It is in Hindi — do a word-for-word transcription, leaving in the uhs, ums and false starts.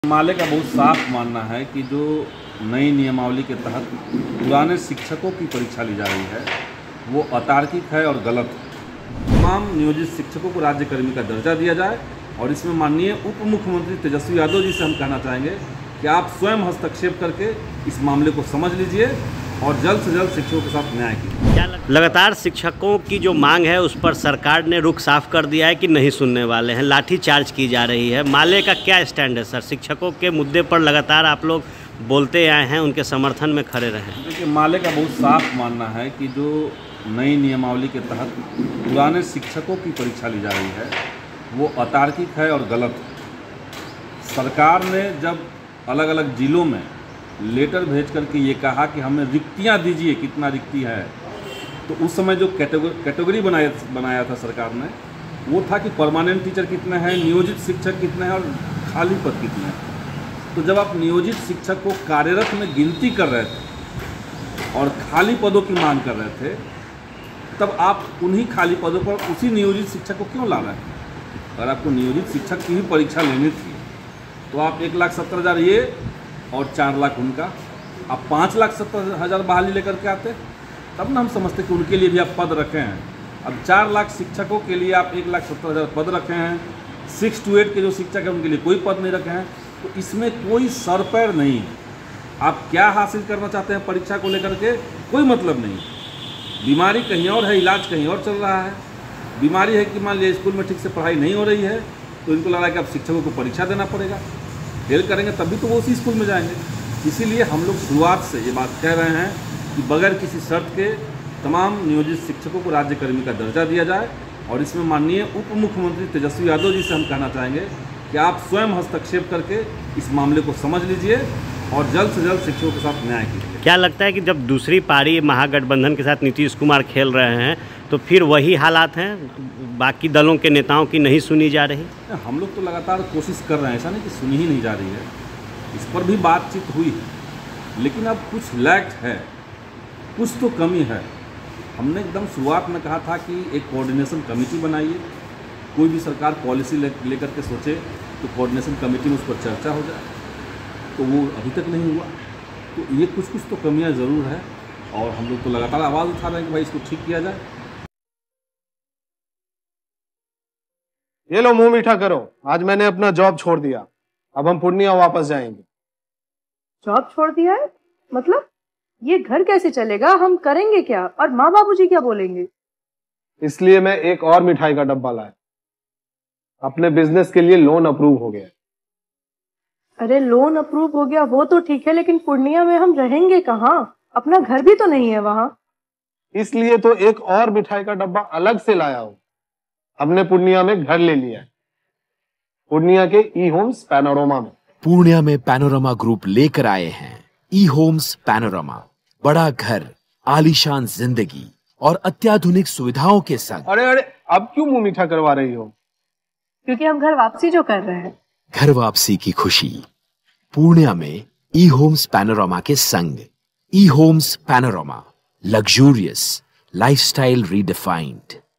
माले का बहुत साफ मानना है कि जो नई नियमावली के तहत पुराने शिक्षकों की परीक्षा ली जा रही है वो अतार्किक है और गलत है। तमाम नियोजित शिक्षकों को राज्यकर्मी का दर्जा दिया जाए और इसमें माननीय उप मुख्यमंत्री तेजस्वी यादव जी से हम कहना चाहेंगे कि आप स्वयं हस्तक्षेप करके इस मामले को समझ लीजिए और जल्द से जल्द शिक्षकों के साथ न्याय कीजिए। लगातार शिक्षकों की जो मांग है उस पर सरकार ने रुख साफ कर दिया है कि नहीं सुनने वाले हैं, लाठी चार्ज की जा रही है। माले का क्या स्टैंड है सर? शिक्षकों के मुद्दे पर लगातार आप लोग बोलते आए हैं, उनके समर्थन में खड़े रहे। देखिए, माले का बहुत साफ मानना है कि जो नई नियमावली के तहत पुराने शिक्षकों की परीक्षा ली जा रही है वो अतार्किक है और गलत है। सरकार ने जब अलग अलग जिलों में लेटर भेज करके ये कहा कि हमें रिक्तियाँ दीजिए, कितना रिक्ति है, तो उस समय जो कैटेगरी कैटेगरी बनाया बनाया था सरकार ने वो था कि परमानेंट टीचर कितने हैं, नियोजित शिक्षक कितने हैं और खाली पद कितने हैं। तो जब आप नियोजित शिक्षक को कार्यरत में गिनती कर रहे थे और खाली पदों की मांग कर रहे थे, तब आप उन्हीं खाली पदों पर उसी नियोजित शिक्षक को क्यों ला रहे हैं? अगर आपको नियोजित शिक्षक की ही परीक्षा लेनी थी तो आप एक लाख सत्तर हज़ार ये और चार लाख उनका, आप पाँच लाख सत्तर हज़ार बहाली लेकर के आते, तब ना हम समझते कि उनके लिए भी आप पद रखे हैं। अब चार लाख शिक्षकों के लिए आप एक लाख सत्तर हज़ार पद रखे हैं, सिक्स टू एट के जो शिक्षक हैं उनके लिए कोई पद नहीं रखे हैं, तो इसमें कोई सर पैर नहीं है। आप क्या हासिल करना चाहते हैं परीक्षा को लेकर के, कोई मतलब नहीं। बीमारी कहीं और है, इलाज कहीं और चल रहा है। बीमारी है कि मान लीजिए स्कूल में ठीक से पढ़ाई नहीं हो रही है तो इनको लग रहा है कि अब शिक्षकों को परीक्षा देना पड़ेगा, फेल करेंगे तभी तो वो उसी स्कूल में जाएंगे। इसीलिए हम लोग शुरुआत से ये बात कह रहे हैं कि बगैर किसी शर्त के तमाम नियोजित शिक्षकों को राज्यकर्मी का दर्जा दिया जाए और इसमें माननीय उप मुख्यमंत्री तेजस्वी यादव जी से हम कहना चाहेंगे कि आप स्वयं हस्तक्षेप करके इस मामले को समझ लीजिए और जल्द से जल्द शिक्षकों के साथ न्याय कीजिए। क्या लगता है कि जब दूसरी पारी महागठबंधन के साथ नीतीश कुमार खेल रहे हैं तो फिर वही हालात हैं, बाकी दलों के नेताओं की नहीं सुनी जा रही? हम लोग तो लगातार कोशिश कर रहे हैं, ऐसा नहीं कि सुनी ही नहीं जा रही है, इस पर भी बातचीत हुई है, लेकिन अब कुछ लैक है, कुछ तो कमी है। हमने एकदम शुरुआत में कहा था कि एक कोऑर्डिनेशन कमेटी बनाइए, कोई भी सरकार पॉलिसी ले लेकर के सोचे तो कोऑर्डिनेशन कमेटी में उस पर चर्चा हो जाए, तो वो अभी तक नहीं हुआ। तो ये कुछ कुछ तो कमियां ज़रूर है और हम लोग तो लगातार आवाज़ उठा रहे हैं कि भाई इसको ठीक किया जाए। ये लो, मुंह मीठा करो, आज मैंने अपना जॉब छोड़ दिया, अब हम पूर्णिया वापस जाएंगे। जॉब छोड़ दिया है? मतलब ये घर कैसे चलेगा? हम करेंगे क्या और माँ बाबूजी क्या बोलेंगे? इसलिए मैं एक और मिठाई का डब्बा लाया, अपने बिजनेस के लिए लोन अप्रूव हो गया। अरे लोन अप्रूव हो गया वो तो ठीक है, लेकिन पूर्णिया में हम रहेंगे कहाँ? अपना घर भी तो नहीं है वहां। इसलिए तो एक और मिठाई का डब्बा अलग से लाया हूं। हमने पूर्णिया में घर ले लिया है, पूर्णिया के ई होम्स पैनोरमा में। पूर्णिया में पैनोरमा ग्रुप लेकर आए हैं ई होम्स पैनोरमा, बड़ा घर, आलीशान जिंदगी और अत्याधुनिक सुविधाओं के संग। अरे अरे अब क्यों मुंह मीठा करवा रही हो? क्योंकि हम घर वापसी जो कर रहे हैं। घर वापसी की खुशी पूर्णिया में ई होम्स पैनोरमा के संग। E homes panorama, luxurious lifestyle redefined.